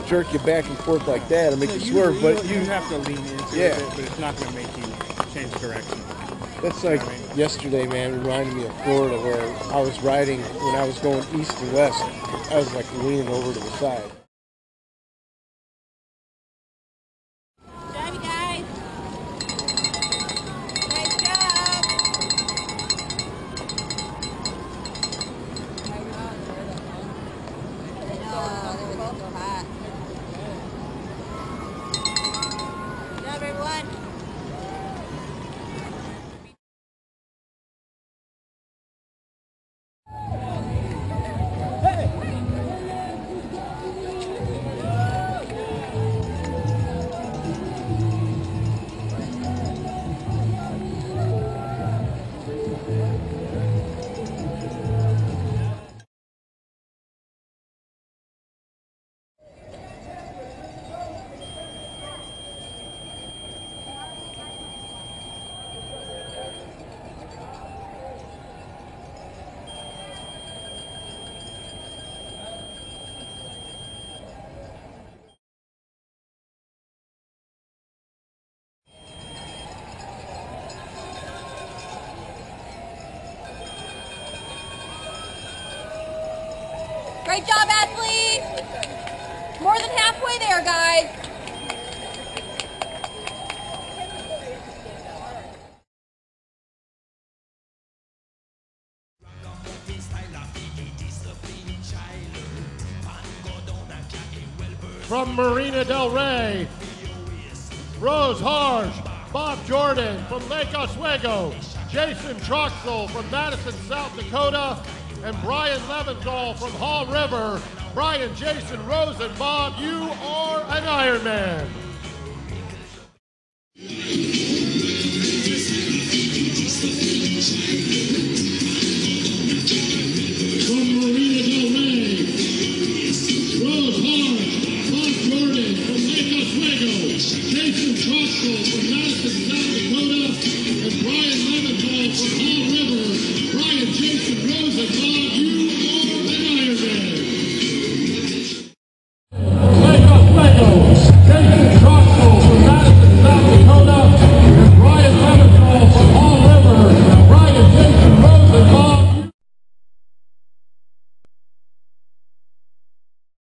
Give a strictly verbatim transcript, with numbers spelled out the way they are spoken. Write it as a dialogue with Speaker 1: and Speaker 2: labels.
Speaker 1: jerk you back and forth like that and make
Speaker 2: so
Speaker 1: you
Speaker 2: you
Speaker 1: swerve, but
Speaker 2: you,
Speaker 1: you,
Speaker 2: you have to lean into
Speaker 1: yeah.
Speaker 2: it, but it's not going to make you change direction.
Speaker 1: That's like
Speaker 2: You know what I mean?
Speaker 1: yesterday, man, reminded me of Florida where I was riding when I was going east and west. I was like leaning over to the side.
Speaker 3: Drive, guys. Nice job. Oh, they were so hot. Good job, everyone. Great job, athletes! More than halfway there, guys.
Speaker 4: From Marina Del Rey, Rose Harsh, Bob Jordan from Lake Oswego, Jason Troxel from Madison, South Dakota, and Brian Leventhal from Hall River. Brian, Jason, Rose, and Bob, you are an Ironman. From Marina Del Rey, Rose Harsh, Bob Jordan from Lake Oswego, Jason Troxel from Madison, South Dakota, and Brian Leventhal from Hall River. Brian, Jason, Rose, and Bob,